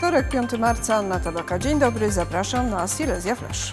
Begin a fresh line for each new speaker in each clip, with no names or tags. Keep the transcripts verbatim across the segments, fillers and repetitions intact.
Wtorek, piątego marca, Anna Tabaka. Dzień dobry, zapraszam na Silesia Flash.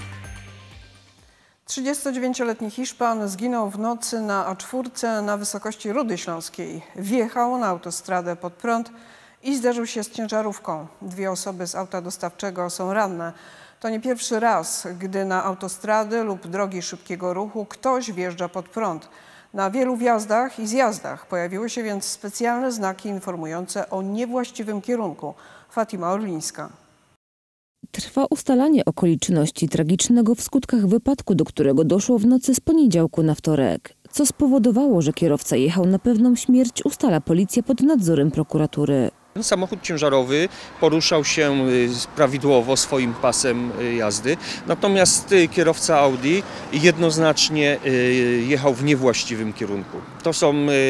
trzydziestodziewięcioletni Hiszpan zginął w nocy na A cztery na wysokości Rudy Śląskiej. Wjechał na autostradę pod prąd i zderzył się z ciężarówką. Dwie osoby z auta dostawczego są ranne. To nie pierwszy raz, gdy na autostrady lub drogi szybkiego ruchu ktoś wjeżdża pod prąd. Na wielu wjazdach i zjazdach pojawiły się więc specjalne znaki informujące o niewłaściwym kierunku. Fatima Orlińska.
Trwa ustalanie okoliczności tragicznego w skutkach wypadku, do którego doszło w nocy z poniedziałku na wtorek. Co spowodowało, że kierowca jechał na pewną śmierć, ustala policja pod nadzorem prokuratury.
Samochód ciężarowy poruszał się prawidłowo swoim pasem jazdy, natomiast kierowca Audi jednoznacznie jechał w niewłaściwym kierunku. To są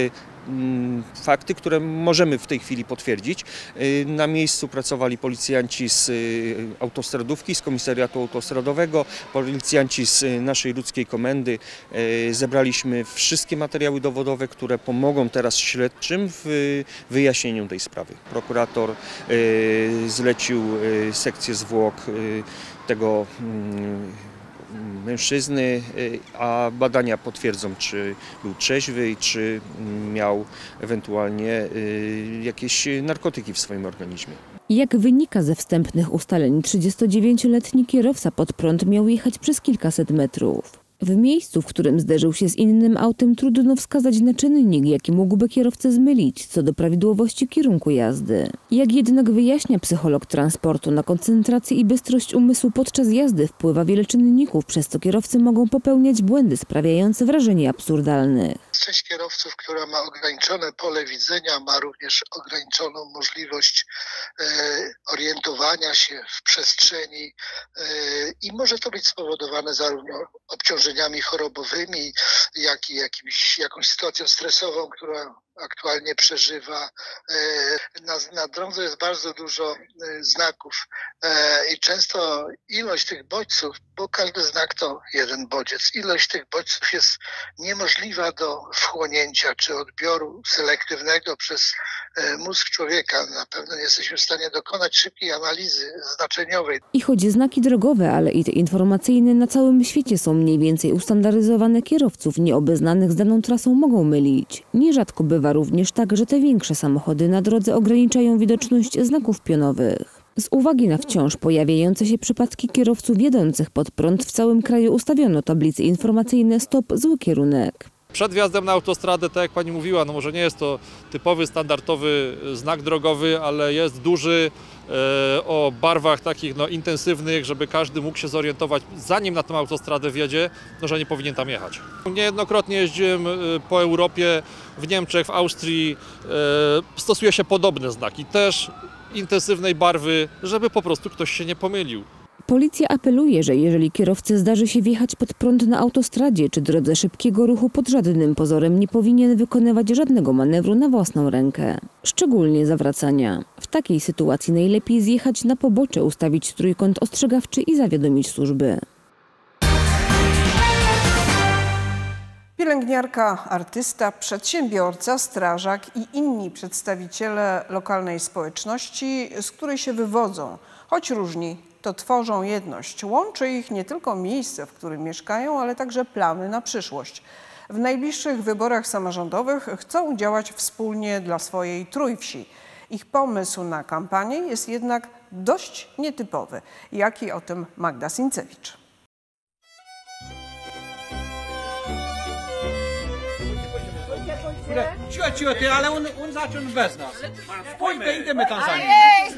fakty, które możemy w tej chwili potwierdzić. Na miejscu pracowali policjanci z autostradówki, z komisariatu autostradowego, policjanci z naszej łódzkiej komendy. Zebraliśmy wszystkie materiały dowodowe, które pomogą teraz śledczym w wyjaśnieniu tej sprawy. Prokurator zlecił sekcję zwłok tego mężczyzny, a badania potwierdzą, czy był trzeźwy i czy miał ewentualnie jakieś narkotyki w swoim organizmie.
Jak wynika ze wstępnych ustaleń, trzydziestodziewięcioletni kierowca pod prąd miał jechać przez kilkaset metrów. W miejscu, w którym zderzył się z innym autem, trudno wskazać na czynnik, jaki mógłby kierowcę zmylić co do prawidłowości kierunku jazdy. Jak jednak wyjaśnia psycholog transportu, na koncentrację i bystrość umysłu podczas jazdy wpływa wiele czynników, przez co kierowcy mogą popełniać błędy sprawiające wrażenie absurdalnych.
Część kierowców, która ma ograniczone pole widzenia, ma również ograniczoną możliwość e, orientowania się w przestrzeni e, i może to być spowodowane zarówno obciążeniami chorobowymi, jak i jakimś, jakąś sytuacją stresową, która aktualnie przeżywa. Na, na drodze jest bardzo dużo znaków i często ilość tych bodźców, bo każdy znak to jeden bodziec, ilość tych bodźców jest niemożliwa do wchłonięcia czy odbioru selektywnego przez mózg człowieka. Na pewno nie jesteśmy w stanie dokonać szybkiej analizy znaczeniowej.
I choć znaki drogowe, ale i te informacyjne na całym świecie są mniej więcej ustandaryzowane, kierowców nieobeznanych z daną trasą mogą mylić. Nierzadko bywa również tak, że te większe samochody na drodze ograniczają widoczność znaków pionowych. Z uwagi na wciąż pojawiające się przypadki kierowców jadących pod prąd w całym kraju ustawiono tablice informacyjne stop, zły kierunek.
Przed wjazdem na autostradę, tak jak pani mówiła, no może nie jest to typowy, standardowy znak drogowy, ale jest duży, e, o barwach takich no, intensywnych, żeby każdy mógł się zorientować, zanim na tę autostradę wjedzie, no, że nie powinien tam jechać. Niejednokrotnie jeździłem po Europie, w Niemczech, w Austrii, e, stosuje się podobne znaki, też intensywnej barwy, żeby po prostu ktoś się nie pomylił.
Policja apeluje, że jeżeli kierowcy zdarzy się wjechać pod prąd na autostradzie czy drodze szybkiego ruchu, pod żadnym pozorem nie powinien wykonywać żadnego manewru na własną rękę, szczególnie zawracania. W takiej sytuacji najlepiej zjechać na pobocze, ustawić trójkąt ostrzegawczy i zawiadomić służby.
Pielęgniarka, artysta, przedsiębiorca, strażak i inni przedstawiciele lokalnej społeczności, z której się wywodzą, choć różni, to tworzą jedność. Łączy ich nie tylko miejsce, w którym mieszkają, ale także plany na przyszłość. W najbliższych wyborach samorządowych chcą działać wspólnie dla swojej Trójwsi. Ich pomysł na kampanię jest jednak dość nietypowy. Jak i o tym Magda Sincewicz.
Cicho, cicho, ty, ale on, on zaczął bez nas. Pójdę, idziemy tam za nim.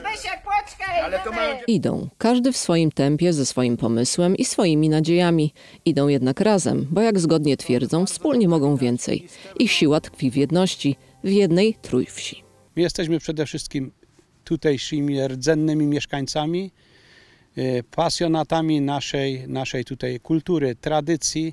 Idą, każdy w swoim tempie, ze swoim pomysłem i swoimi nadziejami. Idą jednak razem, bo jak zgodnie twierdzą, wspólnie mogą więcej. Ich siła tkwi w jedności, w jednej Trójwsi.
My jesteśmy przede wszystkim tutejszymi rdzennymi mieszkańcami, pasjonatami naszej, naszej tutaj kultury, tradycji,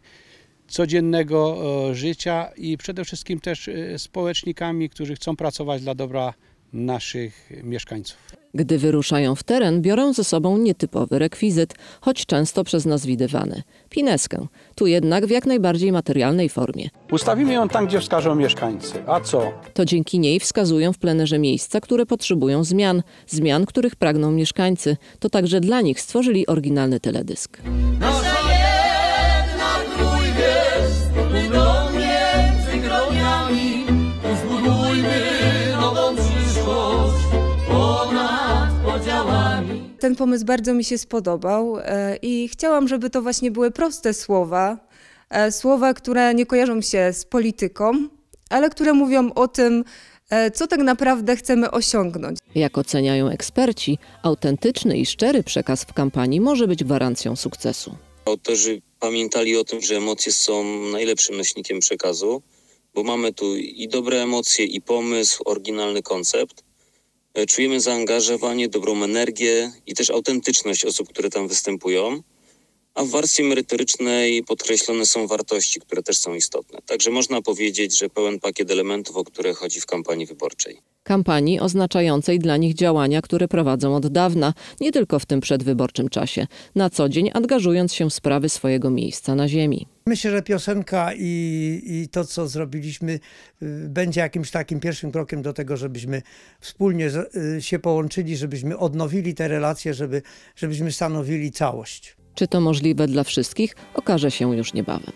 codziennego życia i przede wszystkim też społecznikami, którzy chcą pracować dla dobra naszych mieszkańców.
Gdy wyruszają w teren, biorą ze sobą nietypowy rekwizyt, choć często przez nas widywany – pineskę. Tu jednak w jak najbardziej materialnej formie.
Ustawimy ją tam, gdzie wskażą mieszkańcy. A co?
To dzięki niej wskazują w plenerze miejsca, które potrzebują zmian. Zmian, których pragną mieszkańcy. To także dla nich stworzyli oryginalny teledysk.
Nasza jedna trójwieś, ogromnie przegraniami, zbudujmy nową przyszłość ponad podziałami.
Ten pomysł bardzo mi się spodobał i chciałam, żeby to właśnie były proste słowa, słowa, które nie kojarzą się z polityką, ale które mówią o tym, co tak naprawdę chcemy osiągnąć.
Jak oceniają eksperci, autentyczny i szczery przekaz w kampanii może być gwarancją sukcesu.
Autorzy pamiętali o tym, że emocje są najlepszym nośnikiem przekazu, bo mamy tu i dobre emocje, i pomysł, oryginalny koncept. Czujemy zaangażowanie, dobrą energię i też autentyczność osób, które tam występują. A w warstwie merytorycznej podkreślone są wartości, które też są istotne. Także można powiedzieć, że pełen pakiet elementów, o które chodzi w kampanii wyborczej.
Kampanii oznaczającej dla nich działania, które prowadzą od dawna, nie tylko w tym przedwyborczym czasie, na co dzień angażując się w sprawy swojego miejsca na ziemi.
Myślę, że piosenka i, i to, co zrobiliśmy, będzie jakimś takim pierwszym krokiem do tego, żebyśmy wspólnie się połączyli, żebyśmy odnowili te relacje, żeby, żebyśmy stanowili całość.
Czy to możliwe dla wszystkich, okaże się już niebawem.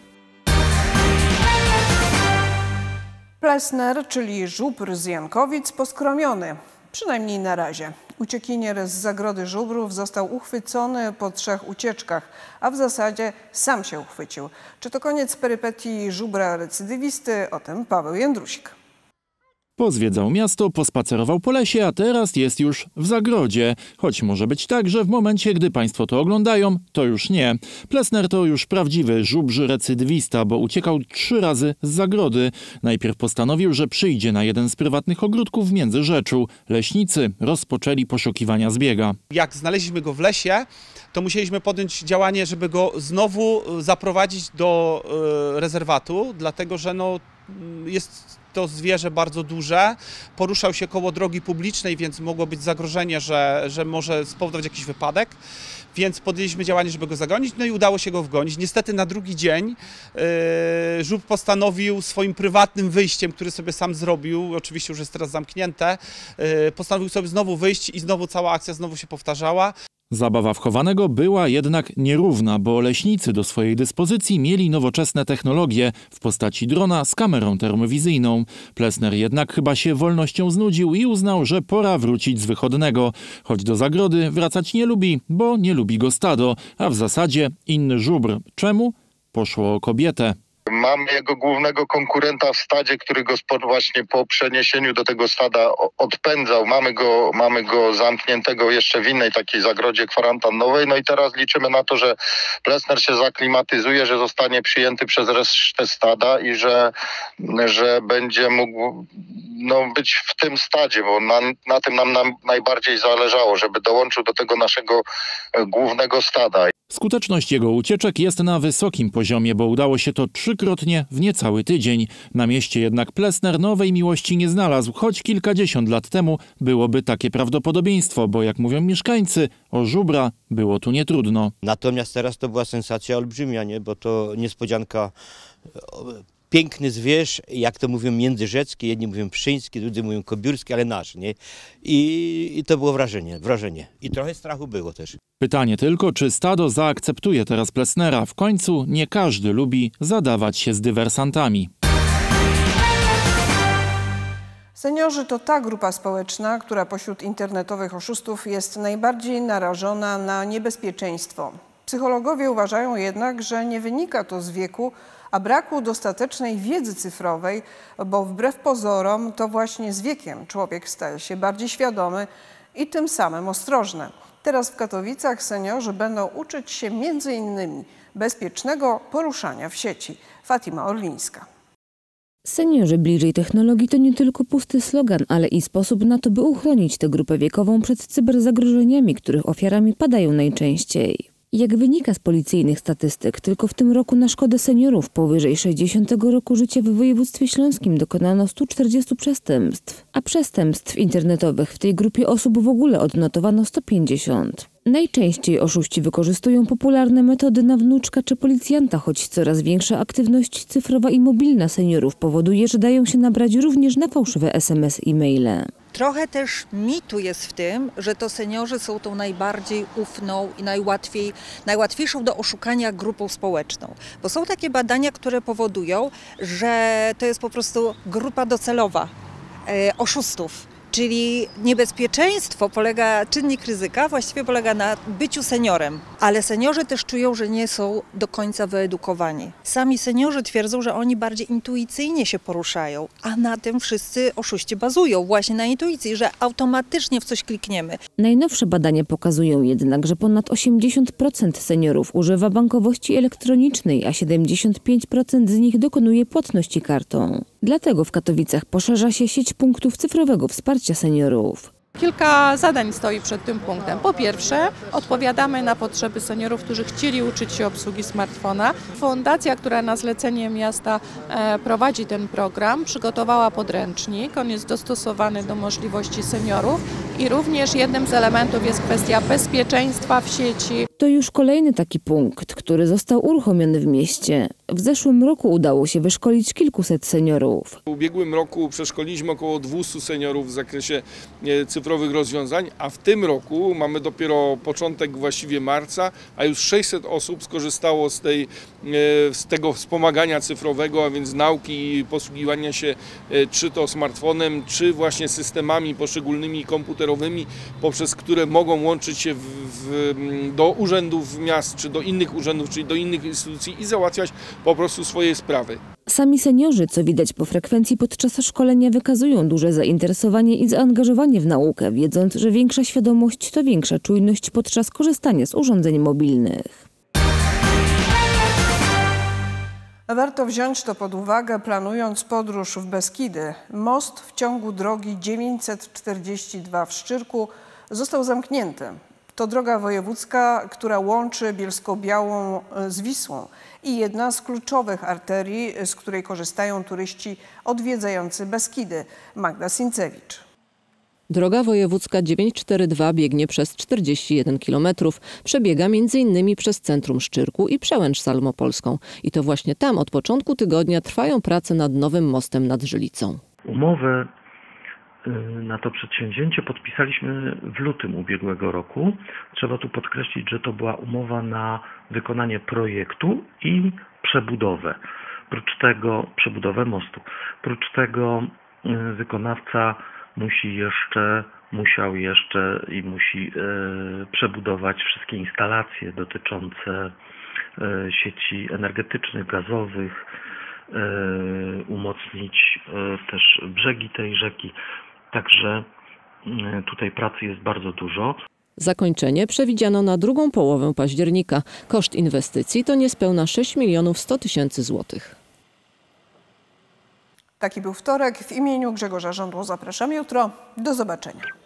Plesner, czyli żubr z Jankowic, poskromiony. Przynajmniej na razie. Uciekinier z zagrody żubrów został uchwycony po trzech ucieczkach, a w zasadzie sam się uchwycił. Czy to koniec perypetii żubra recydywisty? O tym Paweł Jędrusik.
Pozwiedzał miasto, pospacerował po lesie, a teraz jest już w zagrodzie. Choć może być tak, że w momencie, gdy państwo to oglądają, to już nie. Plesner to już prawdziwy żubr recydywista, bo uciekał trzy razy z zagrody. Najpierw postanowił, że przyjdzie na jeden z prywatnych ogródków w Międzyrzeczu. Leśnicy rozpoczęli poszukiwania zbiega.
Jak znaleźliśmy go w lesie, to musieliśmy podjąć działanie, żeby go znowu zaprowadzić do y, rezerwatu, dlatego że no, jest to zwierzę bardzo duże, poruszał się koło drogi publicznej, więc mogło być zagrożenie, że, że może spowodować jakiś wypadek. Więc podjęliśmy działanie, żeby go zagonić, no i udało się go wgonić. Niestety na drugi dzień yy, żubr postanowił swoim prywatnym wyjściem, który sobie sam zrobił, oczywiście już jest teraz zamknięte, yy, postanowił sobie znowu wyjść i znowu cała akcja znowu się powtarzała.
Zabawa wchowanego była jednak nierówna, bo leśnicy do swojej dyspozycji mieli nowoczesne technologie w postaci drona z kamerą termowizyjną. Plesner jednak chyba się wolnością znudził i uznał, że pora wrócić z wychodnego. Choć do zagrody wracać nie lubi, bo nie lubi go stado, a w zasadzie inny żubr. Czemu? Poszło o kobietę.
Mamy jego głównego konkurenta w stadzie, który go właśnie po przeniesieniu do tego stada odpędzał. Mamy go, mamy go zamkniętego jeszcze w innej takiej zagrodzie kwarantannowej. No i teraz liczymy na to, że Plesner się zaklimatyzuje, że zostanie przyjęty przez resztę stada i że, że będzie mógł no, być w tym stadzie, bo na, na tym nam, nam najbardziej zależało, żeby dołączył do tego naszego głównego stada.
Skuteczność jego ucieczek jest na wysokim poziomie, bo udało się to trzykrotnie w niecały tydzień. Na mieście jednak Plesner nowej miłości nie znalazł, choć kilkadziesiąt lat temu byłoby takie prawdopodobieństwo, bo jak mówią mieszkańcy, o żubra było tu nietrudno.
Natomiast teraz to była sensacja olbrzymia, nie? Bo to niespodzianka. Piękny zwierz, jak to mówią międzyrzeckie, jedni mówią pszczyński, drudzy mówią kobiórski, ale nasz, nie? I, I to było wrażenie, wrażenie. I trochę strachu było też.
Pytanie tylko, czy stado zaakceptuje teraz Plesnera. W końcu nie każdy lubi zadawać się z dywersantami.
Seniorzy to ta grupa społeczna, która pośród internetowych oszustów jest najbardziej narażona na niebezpieczeństwo. Psychologowie uważają jednak, że nie wynika to z wieku, a braku dostatecznej wiedzy cyfrowej, bo wbrew pozorom to właśnie z wiekiem człowiek staje się bardziej świadomy i tym samym ostrożny. Teraz w Katowicach seniorzy będą uczyć się między innymi bezpiecznego poruszania w sieci. Fatima Orlińska.
Seniorzy bliżej technologii to nie tylko pusty slogan, ale i sposób na to, by uchronić tę grupę wiekową przed cyberzagrożeniami, których ofiarami padają najczęściej. Jak wynika z policyjnych statystyk, tylko w tym roku na szkodę seniorów powyżej sześćdziesiątego roku życia w województwie śląskim dokonano stu czterdziestu przestępstw, a przestępstw internetowych w tej grupie osób w ogóle odnotowano sto pięćdziesiąt. Najczęściej oszuści wykorzystują popularne metody na wnuczka czy policjanta, choć coraz większa aktywność cyfrowa i mobilna seniorów powoduje, że dają się nabrać również na fałszywe es em es i maile.
Trochę też mitu jest w tym, że to seniorzy są tą najbardziej ufną i najłatwiej, najłatwiejszą do oszukania grupą społeczną. Bo są takie badania, które powodują, że to jest po prostu grupa docelowa e, oszustów. Czyli niebezpieczeństwo polega, czynnik ryzyka właściwie polega na byciu seniorem, ale seniorzy też czują, że nie są do końca wyedukowani. Sami seniorzy twierdzą, że oni bardziej intuicyjnie się poruszają, a na tym wszyscy oszuści bazują, właśnie na intuicji, że automatycznie w coś klikniemy.
Najnowsze badania pokazują jednak, że ponad osiemdziesiąt procent seniorów używa bankowości elektronicznej, a siedemdziesiąt pięć procent z nich dokonuje płatności kartą. Dlatego w Katowicach poszerza się sieć punktów cyfrowego wsparcia seniorów.
Kilka zadań stoi przed tym punktem. Po pierwsze, odpowiadamy na potrzeby seniorów, którzy chcieli uczyć się obsługi smartfona. Fundacja, która na zlecenie miasta prowadzi ten program, przygotowała podręcznik. On jest dostosowany do możliwości seniorów i również jednym z elementów jest kwestia bezpieczeństwa w sieci.
To już kolejny taki punkt, który został uruchomiony w mieście. W zeszłym roku udało się wyszkolić kilkuset seniorów.
W ubiegłym roku przeszkoliliśmy około dwieście seniorów w zakresie cyfrowych rozwiązań, a w tym roku mamy dopiero początek właściwie marca, a już sześćset osób skorzystało z, tej, z tego wspomagania cyfrowego, a więc nauki i posługiwania się czy to smartfonem, czy właśnie systemami poszczególnymi komputerowymi, poprzez które mogą łączyć się w, w, do urzędów miast, czy do innych urzędów, czyli do innych instytucji i załatwiać po prostu swoje sprawy.
Sami seniorzy, co widać po frekwencji podczas szkolenia, wykazują duże zainteresowanie i zaangażowanie w naukę, wiedząc, że większa świadomość to większa czujność podczas korzystania z urządzeń mobilnych.
Warto wziąć to pod uwagę, planując podróż w Beskidy. Most w ciągu drogi dziewięćset czterdzieści dwa w Szczyrku został zamknięty. To droga wojewódzka, która łączy Bielsko-Białą z Wisłą i jedna z kluczowych arterii, z której korzystają turyści odwiedzający Beskidy. Magda Sincewicz.
Droga wojewódzka dziewięćset czterdzieści dwa biegnie przez czterdzieści jeden kilometrów. Przebiega między innymi przez centrum Szczyrku i Przełęcz Salmopolską. I to właśnie tam od początku tygodnia trwają prace nad nowym mostem nad Żylicą.
Umowę na to przedsięwzięcie podpisaliśmy w lutym ubiegłego roku. Trzeba tu podkreślić, że to była umowa na wykonanie projektu i przebudowę. Prócz tego, przebudowę mostu. Prócz tego wykonawca musi jeszcze, musiał jeszcze i musi e, przebudować wszystkie instalacje dotyczące e, sieci energetycznych, gazowych, e, umocnić e, też brzegi tej rzeki. Także e, tutaj pracy jest bardzo dużo.
Zakończenie przewidziano na drugą połowę października. Koszt inwestycji to niespełna sześć milionów sto tysięcy złotych.
Taki był wtorek. W imieniu Grzegorza Żądło zapraszam jutro. Do zobaczenia.